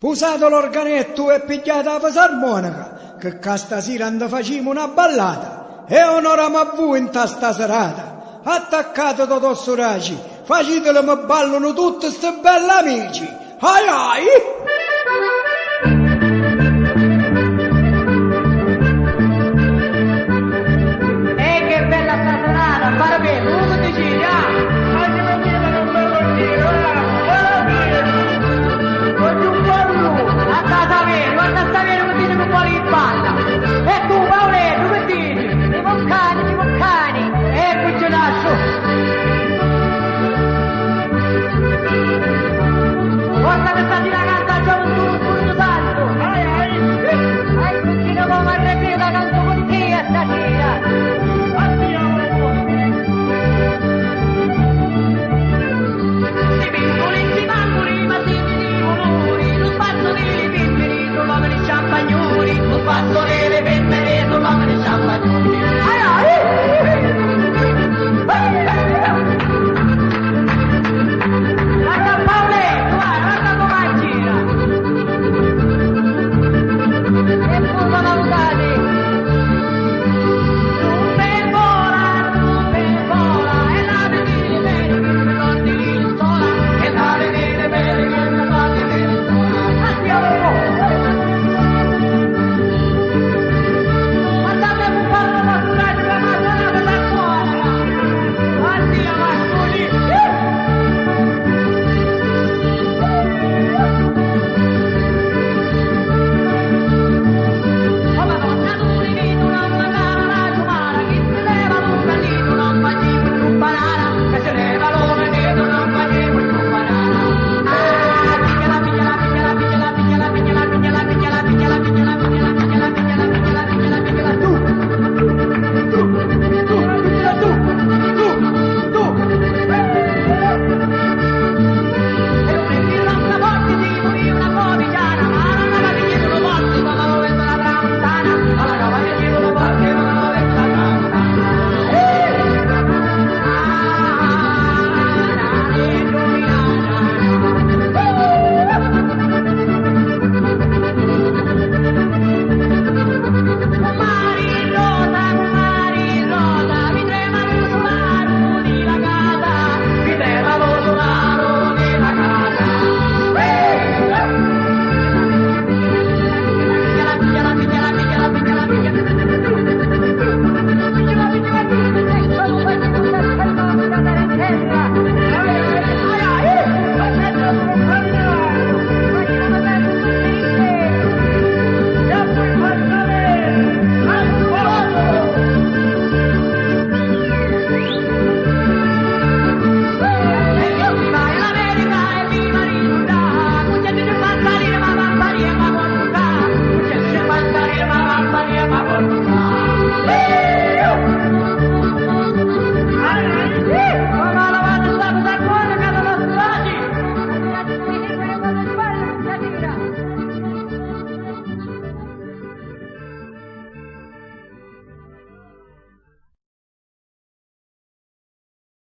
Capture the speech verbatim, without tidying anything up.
Pusato l'organetto e pigliata la fisarmonica, che stasera and facciamo una ballata. E onoriamo a voi in sta serata. Attaccate Totò Soraci, facetelo mi ballano tutti sti belli amici. Ai ai! E che bella sta serata, parabene, uno decide, ah! Oggi mi chiede un bello giro, oggi un po' blu, a casa vero, guarda sta vero che dice che vuole in balla. E tu, Paoletto, che dici? I boccani, i boccani, ecco ce lascio. Forza che sta di ragazzi!